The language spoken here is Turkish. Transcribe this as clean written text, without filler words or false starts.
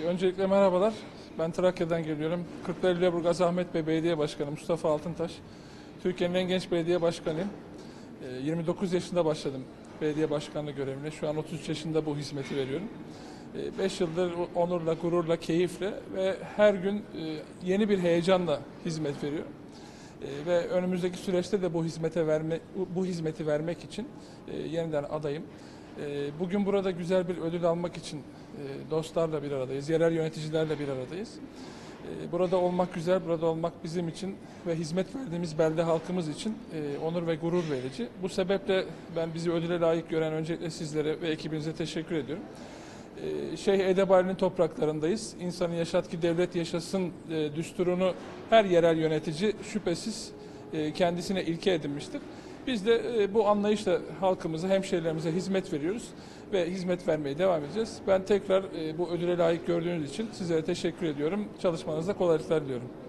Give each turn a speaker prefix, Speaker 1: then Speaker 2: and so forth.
Speaker 1: Öncelikle merhabalar. Ben Trakya'dan geliyorum. Kırklareli-Lüleburgaz Ahmet Bey Belediye Başkanı Mustafa Altıntaş. Türkiye'nin en genç belediye başkanıyım. 29 yaşında başladım belediye başkanlığı görevine. Şu an 33 yaşında bu hizmeti veriyorum. 5 yıldır onurla, gururla, keyifle ve her gün yeni bir heyecanla hizmet veriyorum. Ve önümüzdeki süreçte de bu hizmeti vermek için yeniden adayım. Bugün burada güzel bir ödül almak için dostlarla bir aradayız, yerel yöneticilerle bir aradayız. Burada olmak güzel, burada olmak bizim için ve hizmet verdiğimiz belde halkımız için onur ve gurur verici. Bu sebeple ben bizi ödüle layık gören öncelikle sizlere ve ekibinize teşekkür ediyorum. Şeyh Edebali'nin topraklarındayız. İnsanı yaşat ki devlet yaşasın düsturunu her yerel yönetici şüphesiz kendisine ilke edinmiştir. Biz de bu anlayışla halkımıza, hemşehrilerimize hizmet veriyoruz ve hizmet vermeye devam edeceğiz. Ben tekrar bu ödüle layık gördüğünüz için sizlere teşekkür ediyorum. Çalışmanızda kolaylıklar diliyorum.